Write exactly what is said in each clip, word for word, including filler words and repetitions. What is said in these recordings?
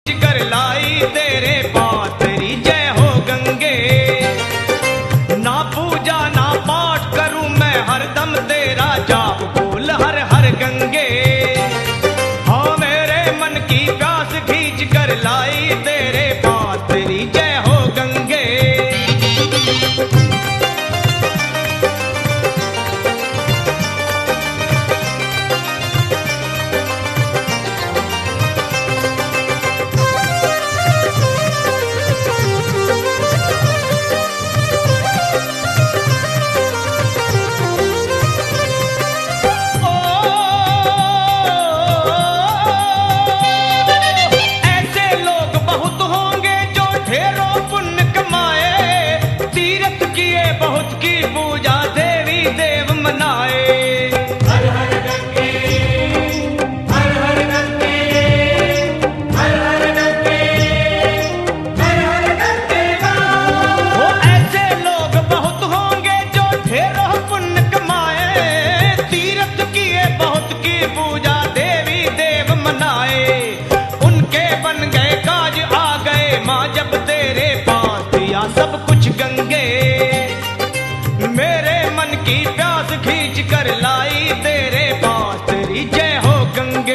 कर लाई तेरे पास तेरी जय हो गंगे। ना पूजा ना पाठ करूं मैं हरदम तेरा जाप बोल हर हर गंगे। हाँ मेरे मन की प्यास खींच कर लाई तेरे पास तेरी जय हो गंगे। बहुत की पूजा देवी देव मनाए। हर हर गंगे हर हर गंगे हर हर गंगे हर हर गंगे। वो ऐसे लोग बहुत होंगे जो ढेरों पुण्य कमाए। तीर्थ किए बहुत की पूजा देवी देव मनाए। उनके बन गए काज आ गए माँ जब तेरे पास दिया सब कुछ गंगे। मेरे मन की प्यास खींच कर लाई तेरे पास तेरी जय हो गंगे।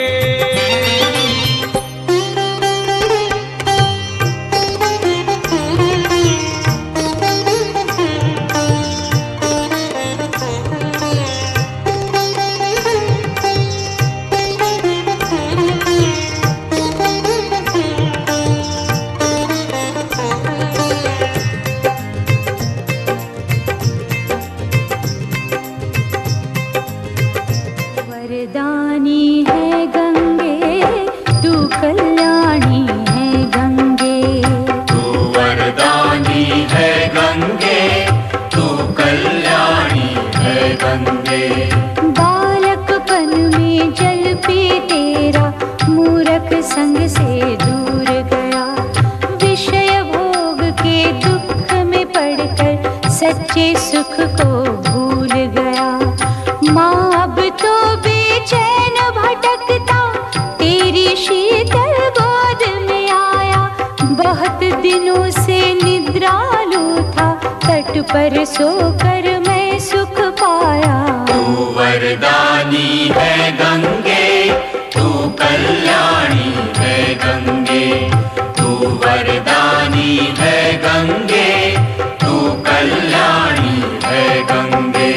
वरदानी है गंगे तू कल्याणी है गंगे। तू वरदानी है गंगे तू कल्याणी है गंगे। बालकपन में जल पी तेरा मूरख संग से दूर गया। विषय भोग के दुख में पड़कर सच्चे सुख को भूल गया। माँ अब तो बेचैन भटकता तेरी शीतल गोद में आया। बहुत दिनों से निद्रालु था तट पर सोकर मैं सुख पाया। तू वरदानी है गंगे तू कल्याणी है गंगे। तू वरदानी है गंगे तू कल्याणी है गंगे।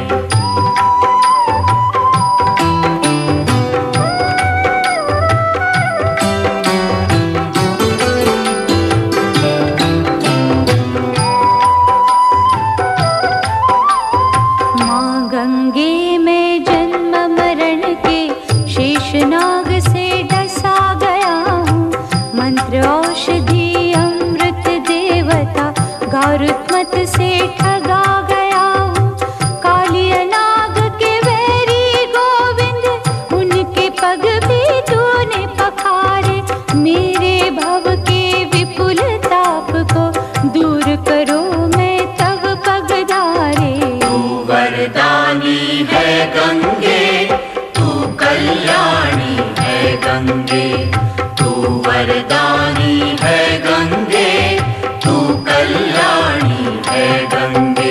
गंगे में जन्म मरण के शेषनाग से डसा गया हूँ। मंत्र औषधि अमृत देवता गारुत्मत से ठगा गया हूँ। कालिया नाग के वैरी गोविंद उनके पग भी तूने पखारे। मेरे भव के विपुल ताप को दूर करो मैं तब पगधारे। वरदानी है गंगे तू कल्याणी है गंगे। तू वरदानी है गंगे तू कल्याणी है गंगे।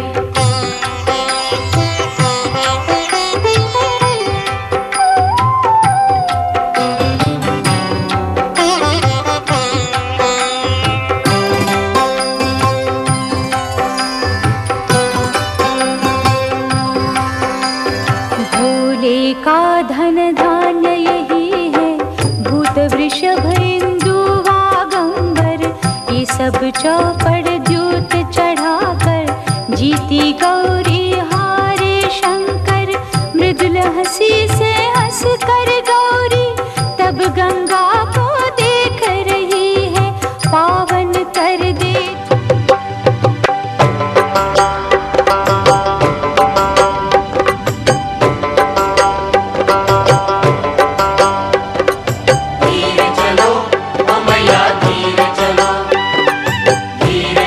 का धन धान्य यही है भूत वृषभ इंदु वागंबर। ये सब चौपड़ द्यूत चढ़ाकर जीती गौरी हारे शंकर। मृदुल हंसी से हंस कर गौरी तब गंगा को देख रही है पावन कर दे। धीरे चलो ओ मैया धीरे चलो धीरे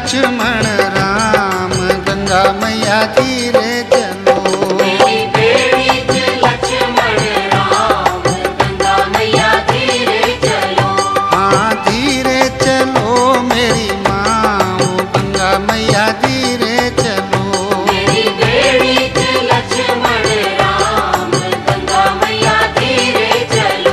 लक्ष्मण राम गंगा मैया धीरे चलो। मेरी बेड़ी च लक्ष्मण राम गंगा मैया धीरे चलो। हाँ धीरे चलो मेरी माँ गंगा मैया धीरे चलो। मेरी बेड़ी च लक्ष्मण राम गंगा मैया धीरे चलो।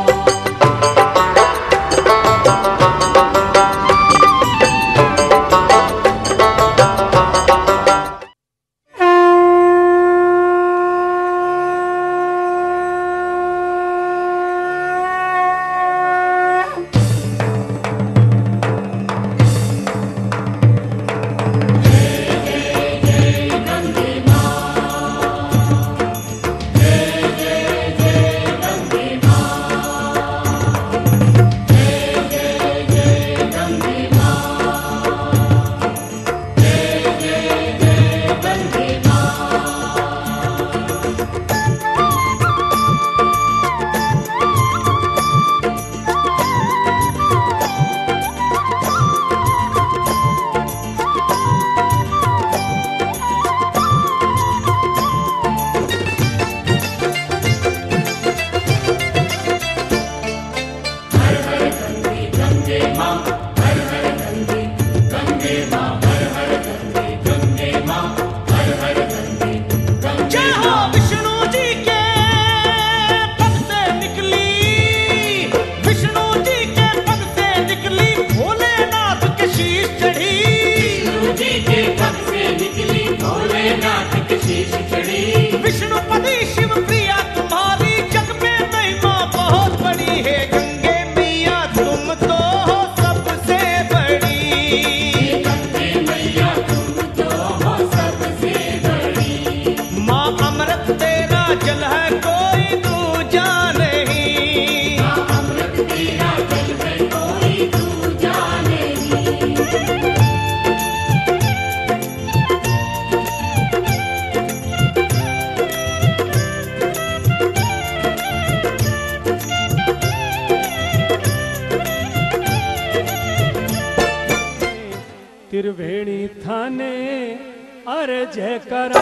जय हो विष्णु जी के पग से निकली, विष्णु जी के पग से निकली भोलेनाथ के शीश चढ़ी। विष्णु जी के पग से निकली भोलेनाथ की शीश चढ़ी। विष्णुपति शिव प्रिया तुम्हारी जग में महिमा बहुत बड़ी है। गंगे मैया तुम तो हो सबसे बड़ी। गंगे मैया तुम तो हो सबसे बड़ी। माँ अमृत तेरा जल है कोई दूजा नहीं। अमृत तेरा जल है कोई दूजा नहीं। त्रिवेणी थाने अर्ज करा।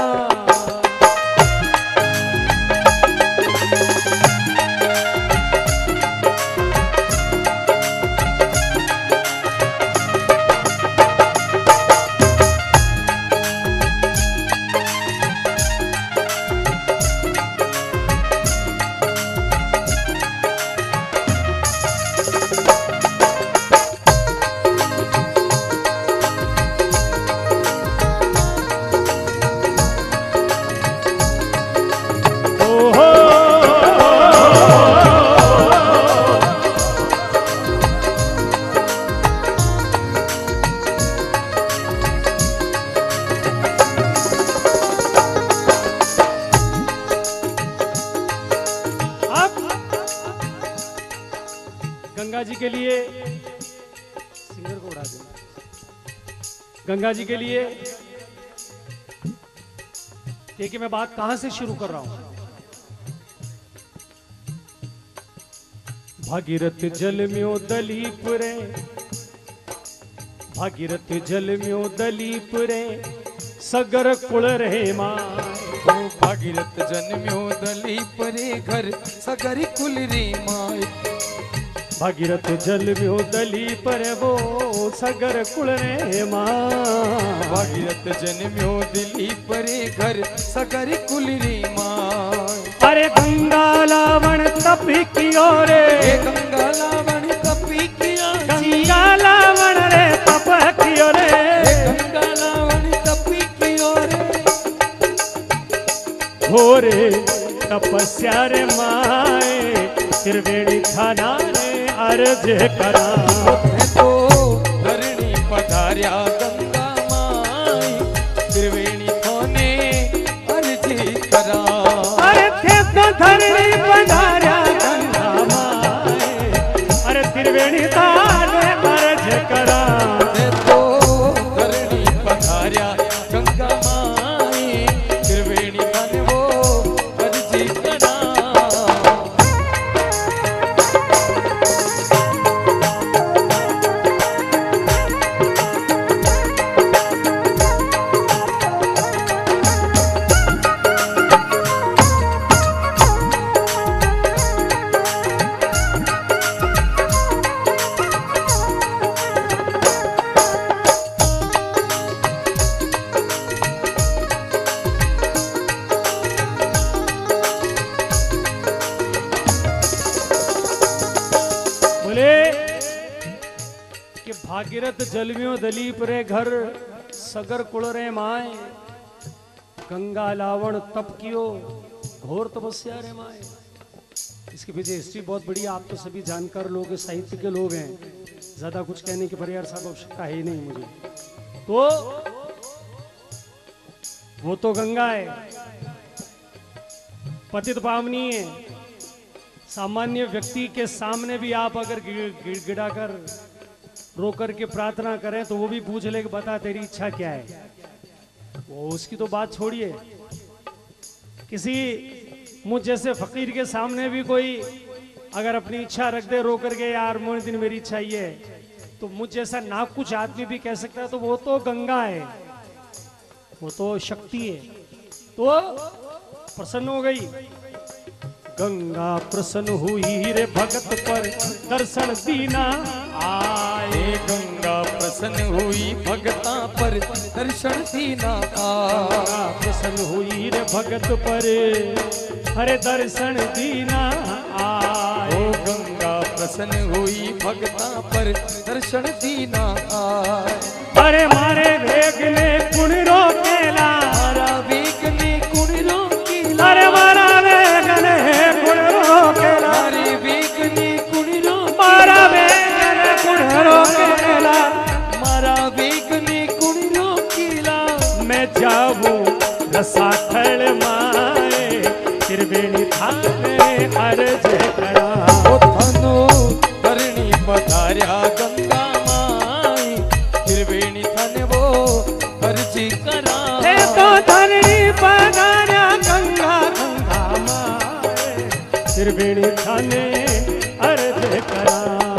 गंगा जी के लिए सिंगर को उड़ा देना। गंगा जी के लिए देखिए मैं बात कहां से शुरू कर रहा हूं। भागीरथ जल म्यो दलीप रे, भागीरथ जल म्यो दलीप रे सगर कुल रे मां। भागीरथ जन्म्यो दलीप रे घर सगरी कुल रे माय। भागीरथ जल म्यो दलीप रे वो सगर कुल रे मां। भागीरथ जन्म्यो दलीप रे घर सगरी कुल रे माय। अरे गंगा लावण तपी कियो रे, गंगा लावण तपी किया। गंगा लावण रे तप कियो रे, गंगा लावण तपी कियो रे। हो रे तपस्या रे माए त्रिवेणी थाना रे अर्ज करा। तो धरणी पधार्या गंगा माई त्रिवेणी थाने अर्जी करा। अरे थे तो धरणी पधार्या गंगा माए, अरे त्रिवेणी थाने अर्ज करा। तो धरणी पधार्या गंगा माई त्रिवेणी थाने वो अर्जी करा। भागीरथ जलमियो दलीप रे घर सगर कुल रे माए, गंगा लावण तप कियो घोर तपस्या रे माए। इसके पीछे हिस्ट्री बहुत बड़ी, आप तो सभी जानकार लोग हैं, साहित्य के लोग हैं, ज्यादा कुछ कहने की परियार साहब आवश्यकता है ही नहीं मुझे। तो वो तो गंगा है, पतित पावनी है। सामान्य व्यक्ति के सामने भी आप अगर गिड़गिड़ा कर रो कर के प्रार्थना करें तो वो भी पूछ ले कि बता तेरी इच्छा क्या है। वो उसकी तो बात छोड़िए, किसी मुझ जैसे फकीर के सामने भी कोई अगर अपनी इच्छा रख दे रो कर के, यार मोइन दिन मेरी इच्छा ये है, तो मुझ जैसा ना कुछ आदमी भी कह सकता है। तो वो तो गंगा है, वो तो शक्ति है। तो प्रसन्न हो गई गंगा, प्रसन्न हुई रे भगत पर दर्शन दीना आए। गंगा प्रसन्न हुई भगता पर दर्शन दीना आए। प्रसन्न हुई रे भगत पर हरे दर्शन दीना आए। ओ गंगा प्रसन्न हुई भगता पर दर्शन दीना आए। अरे मारे वेग ने कुण रोकेला, मारा वेग ने कुण रोकेला। अरे मारा वेग ने कुण रोकेला, मारे वेग ने कुण रोकेला। मारा वेग ने कुण रोकेला, मारा वेग ने कुण रोकेला। मैं जाऊं रसाखड़ माए, त्रिवेणी थाने अर्ज करा। ओ थानो करणी पधार्या गंगा माई, त्रिवेणी थाने वो अर्जी करा। हे तो धरणी पधार्या गंगा गंगा माए, त्रिवेणी थाने अर्ज करा।